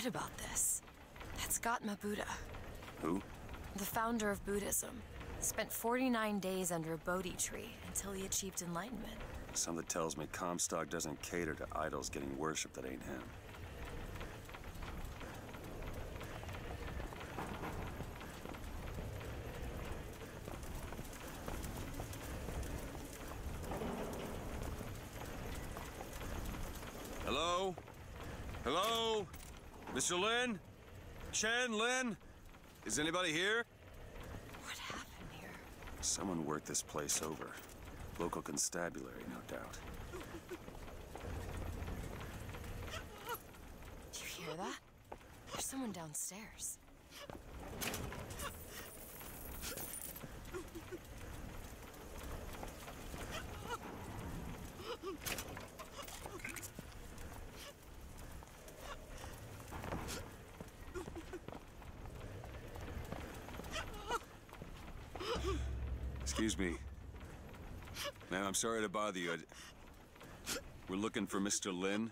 read about this. That's Gautama Buddha. Who? The founder of Buddhism. Spent 49 days under a Bodhi tree until he achieved enlightenment. Something tells me Comstock doesn't cater to idols getting worship that ain't him. Hello? Hello? Mr. Lin? Chen, Lin? Is anybody here? What happened here? Someone worked this place over. Local constabulary, no doubt. Do you hear that? There's someone downstairs. Excuse me. Ma'am, I'm sorry to bother you. We're looking for Mr. Lin.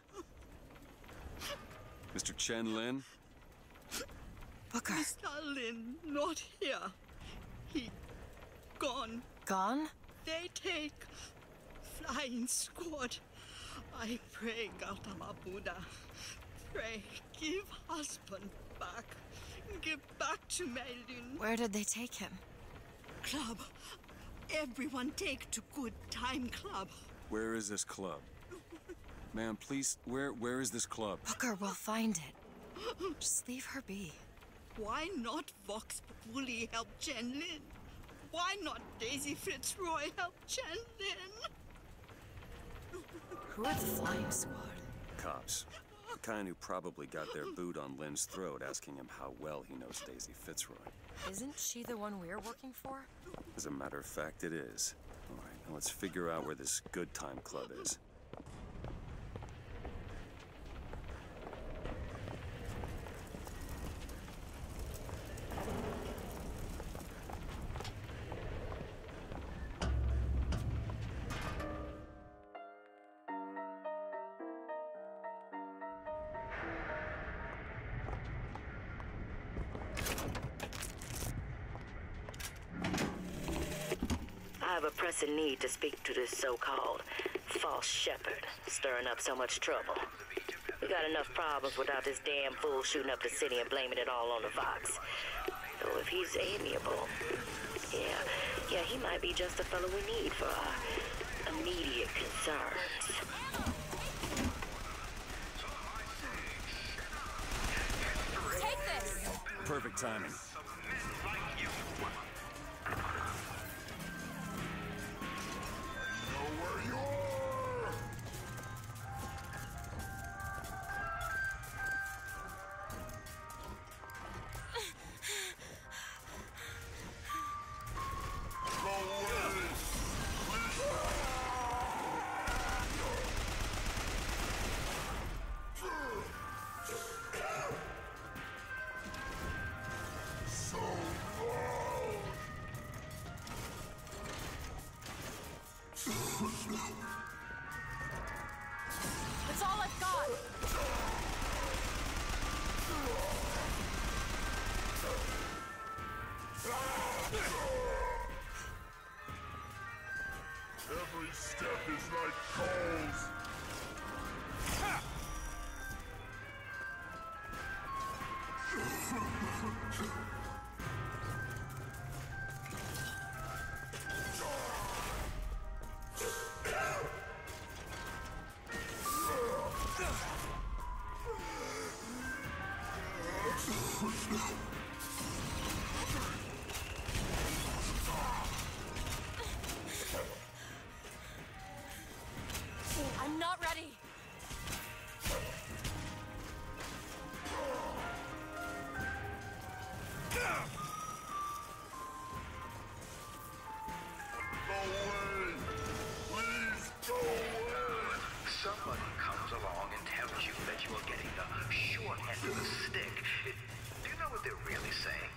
Mr. Chen Lin? Booker. Mr. Lin, not here. He gone. Gone? They take flying squad. I pray, Gautama Buddha. Pray, give husband back. Give back to Meilun. Where did they take him? Club. Everyone take to good time club. Where is this club? Ma'am, please, where is this club? Booker, we'll find it. Just leave her be. Why not Vox Populi help Chen Lin? Why not Daisy Fitzroy help Chen Lin? Who are the flying squad? Cops. The kind who probably got their boot on Lin's throat asking him how well he knows Daisy Fitzroy. Isn't she the one we're working for? As a matter of fact, it is. All right, now let's figure out where this good time club is. I have a pressing need to speak to this so-called false shepherd, stirring up so much trouble. We got enough problems without this damn fool shooting up the city and blaming it all on the Vox. So if he's amiable, yeah, he might be just the fellow we need for our immediate concerns. Take this! Perfect timing. It's all I've got! Every step is like coals. I'm not ready! Somebody comes along and tells you that you are getting the short end of the stick. Do you know what they're really saying?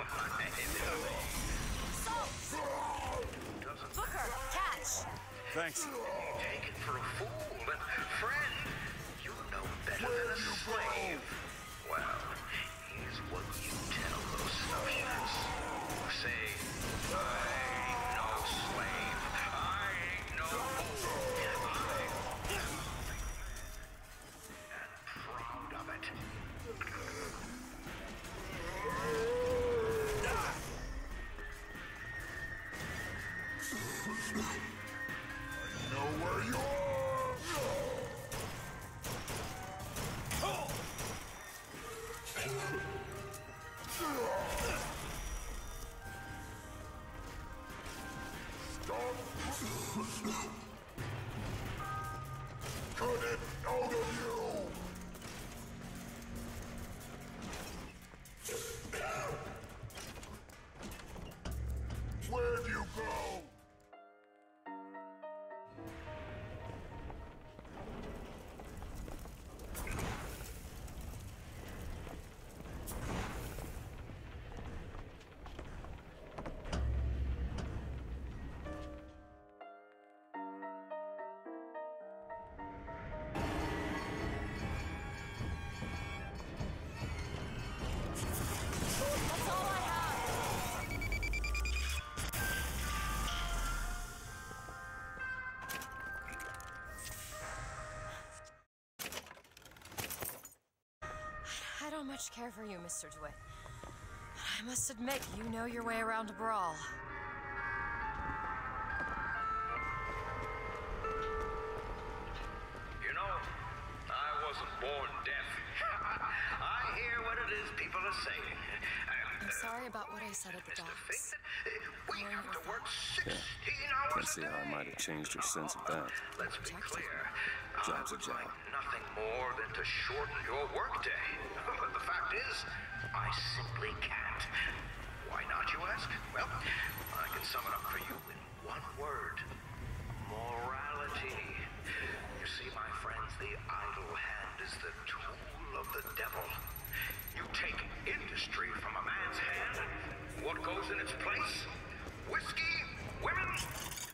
Booker, catch! Thanks. Take it for a fool, but friend, you know better than a slave. Well, don't much care for you, Mr. DeWitt. I must admit, you know your way around a brawl. You know, I wasn't born deaf. I hear what it is people are saying. I'm sorry about what I said at the Mr. docks. Fink, we have to work 16 hours Can't see a day. how I might have changed your sense of that. Let's be clear. Job's I a would job. like nothing more than to shorten your workday. But the fact is, I simply can't. Why not, you ask? Well, I can sum it up for you in one word. Morality. You see, my friends, the idle hand is the tool of the devil. You take industry from a man's hand, and what goes in its place? Whiskey, women,